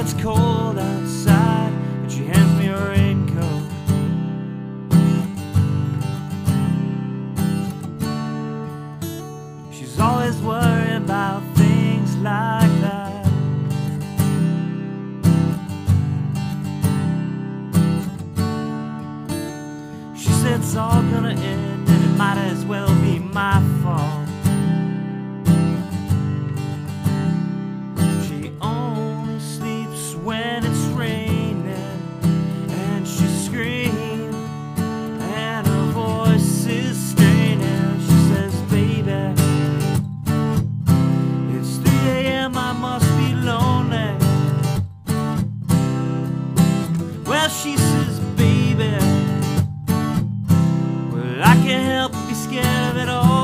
it's cold outside, and she hands me a raincoat. She's always worried about things like that. She said it's all gonna end, and it might as well be my fault. She only sleeps when it's raining, and she screams, and her voice is straining. She says, baby, it's 3 a.m., I must be lonely. Well, she says, baby, well, I can't help but be scared of it all.